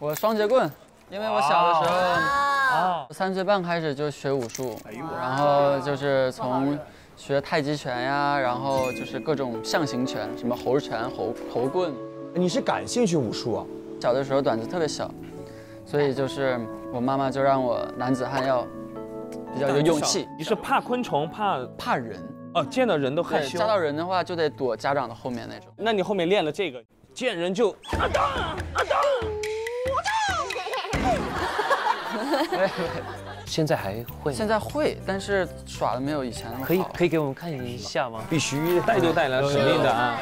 我双截棍，因为我小的时候3岁半开始就学武术，然后就是从学太极拳呀，然后就是各种象形拳，什么猴拳、猴棍。 你是感兴趣武术啊？ 小的时候胆子特别小，所以就是我妈妈就让我男子汉要比较有勇气。 你是怕昆虫， 怕人？ 哦，见到人都害羞。 扎到人的话就得躲家长的后面那种。 那你后面练了这个，见人就啊当啊当。 现在还会？ 现在会，但是耍的没有以前那么好。 可以给我们看一下吗？ 必须带都带来，肯定的啊。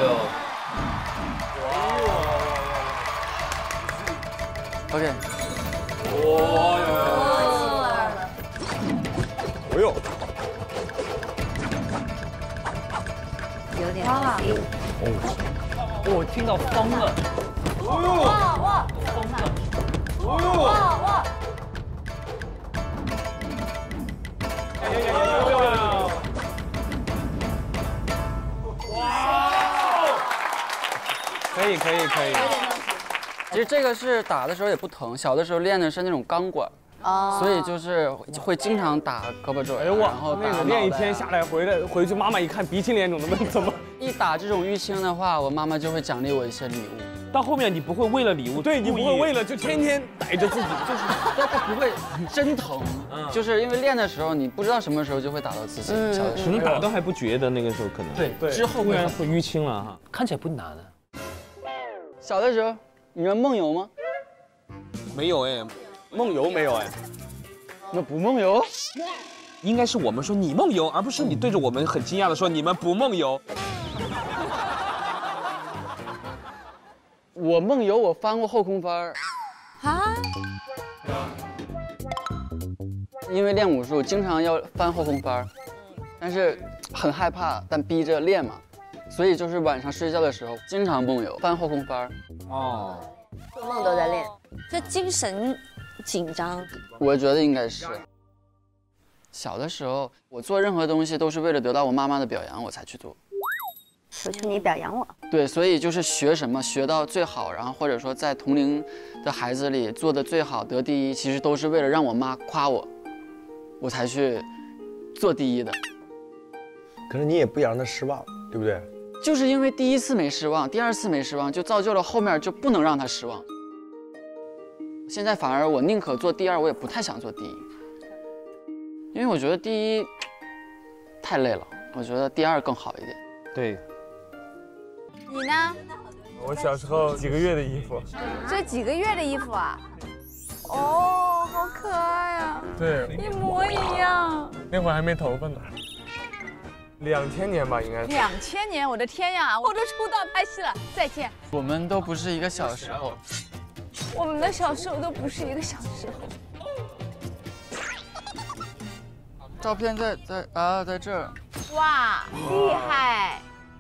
OK。 哎呦， 有点哇！ 我听到风了。 哇！ 风了！ 哇！ 可以。 其实这个是打的时候也不疼，小的时候练的是那种钢管，所以就是会经常打胳膊肘。 哎呦然后那个练一天下来回去，妈妈一看鼻青脸肿的问怎么？ 一打这种淤青的话，我妈妈就会奖励我一些礼物。 到后面你不会为了礼物， 对你不会为了就天天逮着自己， 就是但它不会真疼，就是因为练的时候你不知道什么时候就会打到自己。小的时候可能打都还不觉得，那个时候可能对，之后突然会淤青了哈。 看起来不难啊。 小的时候，你们梦游吗？ 没有哎， 梦游没有哎？ 那不梦游？ 应该是我们说你梦游，而不是你对着我们很惊讶的说你们不梦游。 我梦游，我翻过后空翻儿。 啊？ 因为练武术经常要翻后空翻儿，但是很害怕，但逼着练嘛，所以就是晚上睡觉的时候经常梦游，翻后空翻儿。 哦， 做梦都在练，这精神紧张。 我觉得应该是。小的时候，我做任何东西都是为了得到我妈妈的表扬，我才去做。 求求你表扬我。 对，所以就是学什么学到最好，然后或者说在同龄的孩子里做的最好，得第一，其实都是为了让我妈夸我，我才去做第一的。 可是你也不想让他失望，对不对？ 就是因为第一次没失望，第二次没失望，就造就了后面就不能让他失望。现在反而我宁可做第二，我也不太想做第一，因为我觉得第一太累了，我觉得第二更好一点。 对。 你呢？ 我小时候几个月的衣服。 这几个月的衣服啊？哦，好可爱啊！ 对， 一模一样。 那会儿还没头发呢。2000年吧，应该是。 2000年，我的天呀！我都出道拍戏了，再见。 我们都不是一个小时候。 我们的小时候都不是一个小时候。 照片在这儿。 哇，厉害！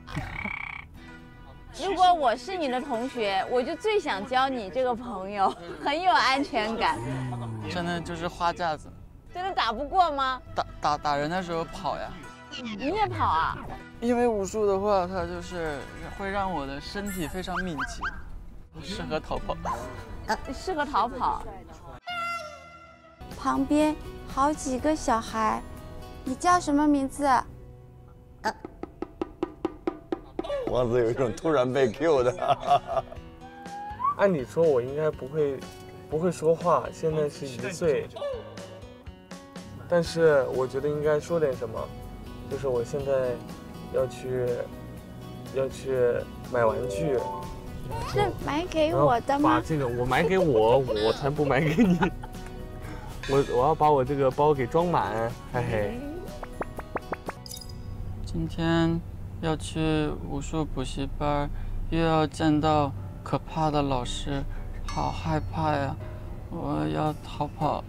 如果我是你的同学，我就最想交你这个朋友，很有安全感。 真的就是花架子。 真的打不过吗？ 打人的时候跑呀。 你也跑啊？ 因为武术的话，它就是会让我的身体非常敏捷，适合逃跑。 适合逃跑。 旁边好几个小孩，你叫什么名字？ 王子有一种突然被 Q 的。 按理说我应该不会说话，现在是1岁，但是我觉得应该说点什么，就是我现在要去买玩具。 是买给我的吗？ 把这个我买给我才不买给你。我要把我这个包给装满，嘿嘿。 今天要去武术补习班，又要见到可怕的老师，好害怕呀！我要逃跑。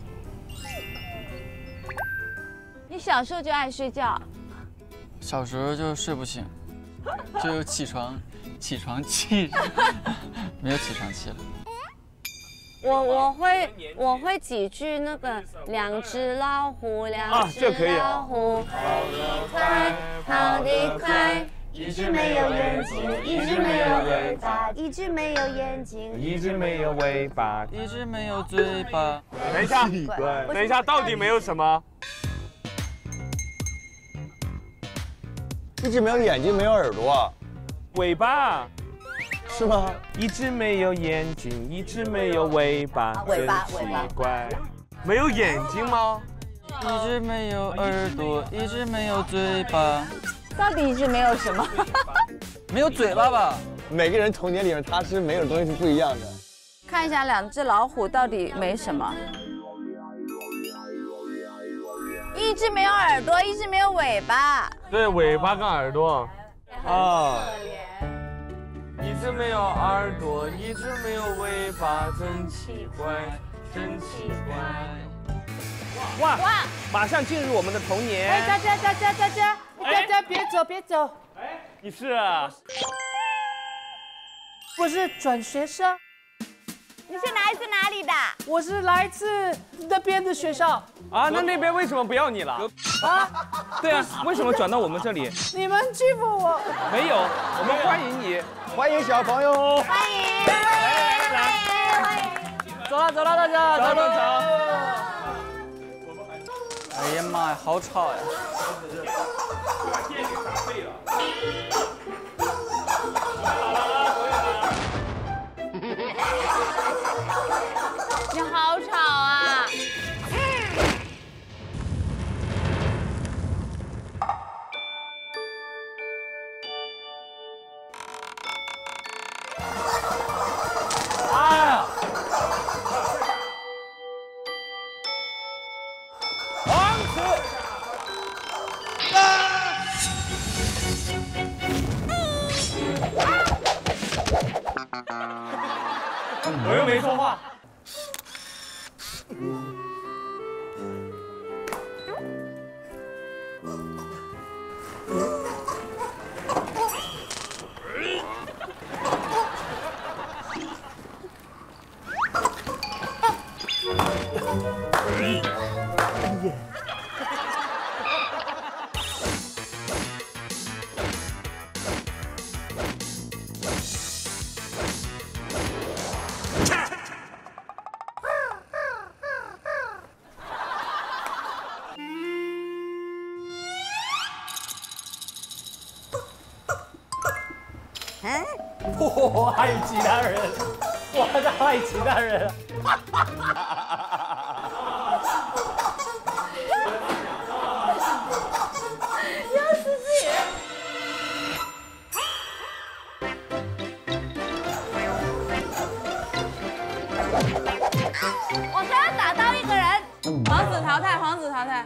你小时候就爱睡觉？ 小时候就睡不醒，就有起床气，没有起床气了。 我会几句那个两只老虎，两只老虎，跑得快，跑得快，一只没有眼睛，一只没有眼尾巴，一只没有眼睛， 一只没有尾巴， 一直没有嘴巴。 等一下，等一下，到底没有什么？ 一只没有眼睛，没有耳朵， 尾巴。 是吗？ 一只没有眼睛，一只没有尾巴， 尾巴真奇怪。 没有眼睛吗？ 一直没有耳朵，一直没有嘴巴。 到底一直没有什么？ 没有嘴巴吧？ 每个人童年里面他是没有东西是不一样的。 看一下两只老虎到底没什么。一只没有耳朵，一只没有尾巴。 对，尾巴跟耳朵。啊。一只没有耳朵，一只没有尾巴，真奇怪，真奇怪。 哇！马上进入我们的童年。 哎，大家别走别走， 你是啊？ 我是转学生， 你是来自哪里的？ 我是来自那边的学校啊，那边为什么不要你了？ 啊， 对啊，为什么转到我们这里？ 你们欺负我， 没有，我们欢迎你， 欢迎小朋友， 欢迎，欢迎。 走了，大家走。 哎呀妈呀，好吵呀！ 你好吵啊！ 我又没说话。 我还有其他人，我还有其他人。 要死自己！我刚刚打到一个人，皇子淘汰，皇子淘汰。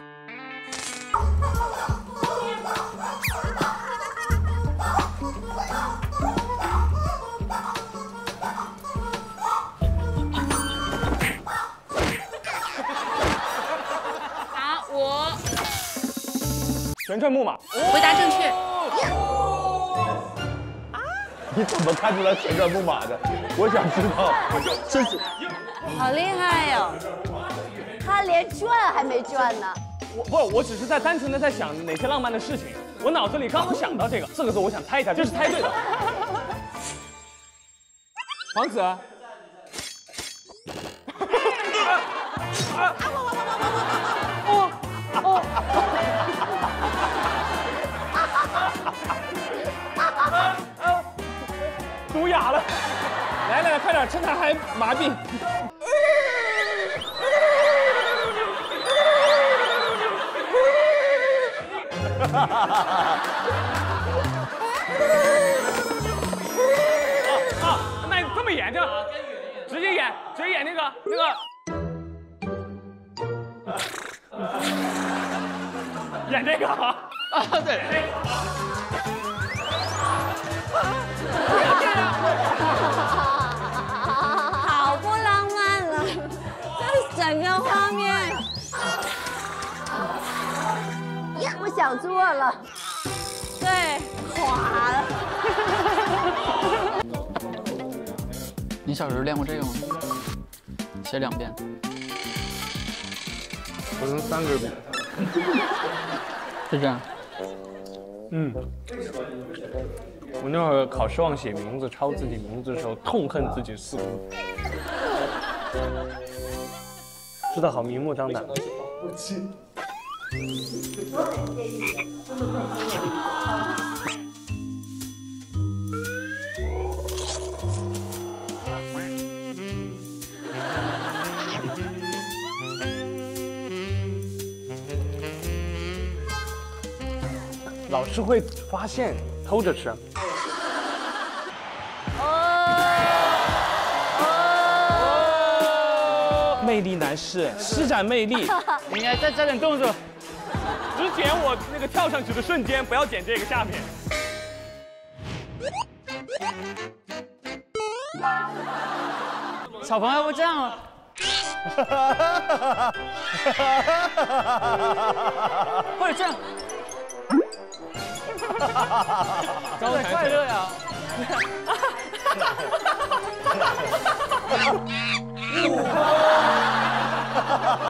旋转木马， 回答正确。 你怎么看出来旋转木马的？我想知道，这是好厉害哟！他连转还没转呢。 我只是单纯的在想哪些浪漫的事情，我脑子里刚好想到这个时候我想猜一下，这是猜对的。王子。毒哑了，来，快点，趁他还麻痹。那这么演就直接演那个，演这个啊，对。 好不浪漫了，这整个画面。呀，不想做了。对，垮了。 你小时候练过这个吗？写2遍。 我用3根笔。 是这样。 嗯。 我那会儿考试忘写名字，抄自己名字的时候，痛恨自己4姑。知道好明目张胆。老师会发现，偷着吃。魅力男士，施展魅力， 应该再加点动作。 只剪我那个跳上去的瞬间，不要剪这个下面。 小朋友不这样了。或者这样。 高快乐呀！